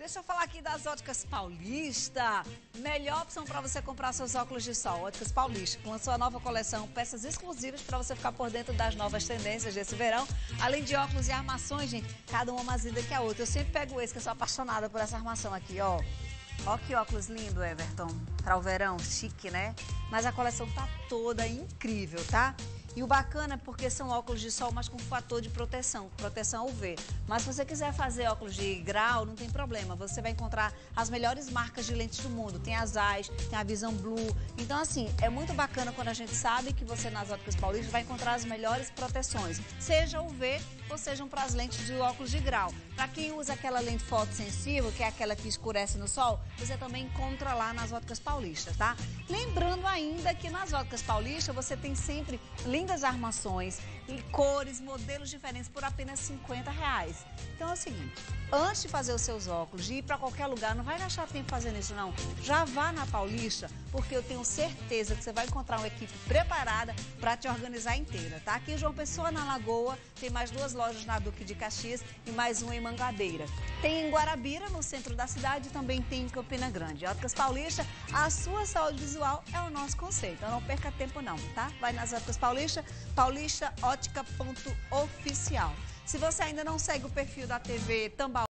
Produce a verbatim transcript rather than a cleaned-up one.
Deixa eu falar aqui das Óticas Paulista. Melhor opção para você comprar seus óculos de sol. Óticas Paulista, que lançou a nova coleção, peças exclusivas para você ficar por dentro das novas tendências desse verão. Além de óculos e armações, gente, cada uma mais linda que a outra. Eu sempre pego esse, que eu sou apaixonada por essa armação aqui, ó. Ó que óculos lindo, Everton. Para o verão, chique, né? Mas a coleção tá toda incrível, tá? E o bacana é porque são óculos de sol, mas com fator de proteção, proteção U V. Mas se você quiser fazer óculos de grau, não tem problema. Você vai encontrar as melhores marcas de lentes do mundo. Tem a Zeiss, tem a Vision Blue. Então, assim, é muito bacana quando a gente sabe que você nas Óticas Paulista vai encontrar as melhores proteções. Seja U V ou sejam para as lentes de óculos de grau. Para quem usa aquela lente fotossensível, que é aquela que escurece no sol, você também encontra lá nas Óticas Paulista, tá? Lembrando ainda que nas Óticas Paulista você tem sempre lindas armações, cores, modelos diferentes por apenas cinquenta reais. Então é o seguinte, antes de fazer os seus óculos, de ir para qualquer lugar, não vai gastar tempo fazendo isso não. Já vá na Paulista, porque eu tenho certeza que você vai encontrar uma equipe preparada para te organizar inteira, tá? Aqui em João Pessoa, na Lagoa, tem mais duas lojas na Duque de Caxias e mais uma em Mangabeira. Tem em Guarabira, no centro da cidade, e também tem em Campina Grande. Óticas Paulista, a sua saúde visual é o nosso conceito. Então não perca tempo não, tá? Vai nas Óticas Paulista, paulista ótica ponto oficial. Se você ainda não segue o perfil da T V Tambal